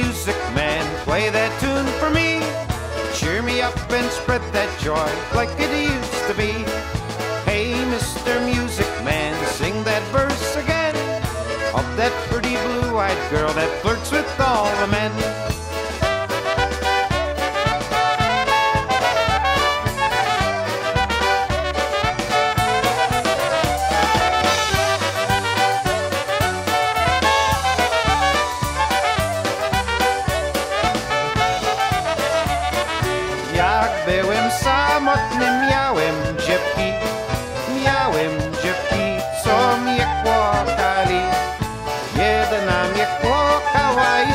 Music Man, play that tune for me. Cheer me up and spread that joy like it used to be. Hey, Mr. Music Man, sing that verse again of that pretty blue-eyed girl that flirts with all the men. Jak byłem samotny, miałem dziewki, co mnie kłopotali. Jedna mnie płakała i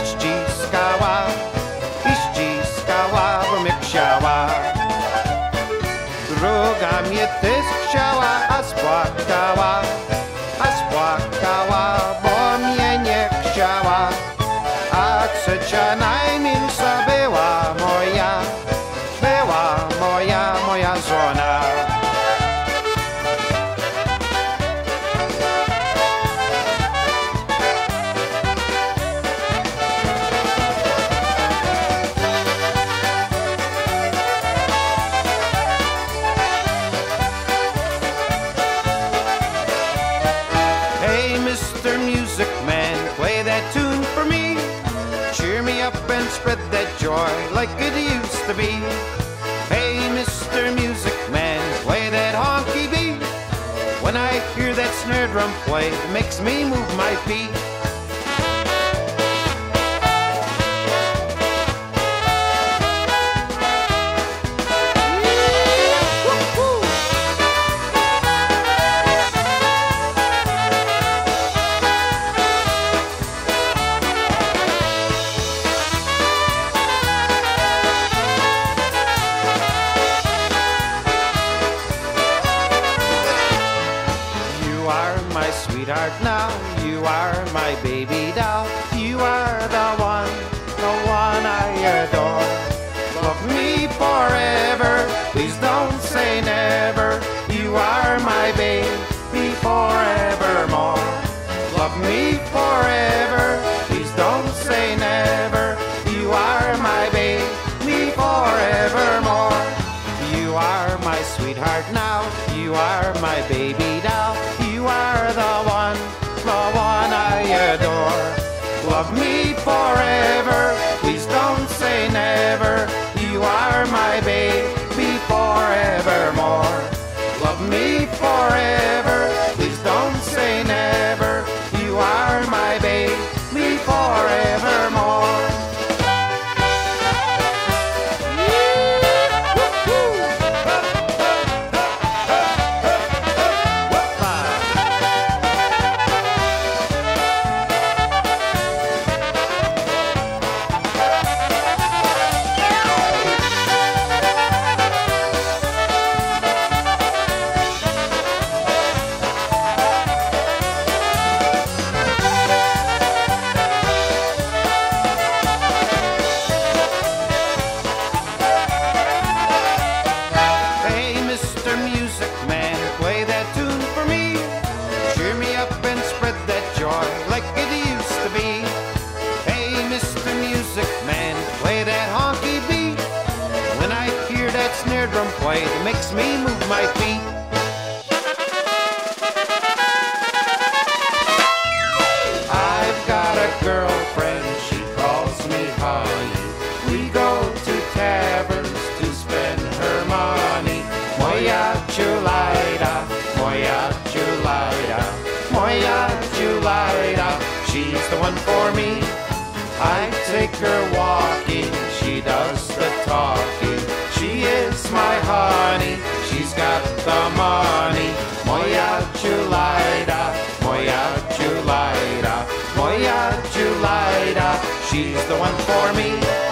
ściskała, bo mnie chciała. Druga mnie też chciała, a spłakała, bo mnie nie chciała. A trzecia najmilsza była moja żona. Hey, Mr. Music Man, play that tune for me. Cheer me up and spread that joy like it used to be. Hey, Mr. Music Man, play that honky beat. When I hear that snare drum play, it makes me move my feet. My sweetheart now, you are my baby doll. You are the one I adore. Love me forever, please don't say never. You are my baby forevermore. Love me forever, please don't say never. You are my baby forevermore. You are my sweetheart now, you are my baby doll. You are the one I adore. Love me forever, please don't say never. You are my baby forevermore. Love me forever, please don't say never. You are my baby forevermore. Snare drum play that makes me move my feet. I've got a girlfriend, she calls me honey. We go to taverns to spend her money. Moja Julajda, she's the one for me. I take her walking, she does the talking. She is my honey, she's got the money. Moja Julajda, she's the one for me.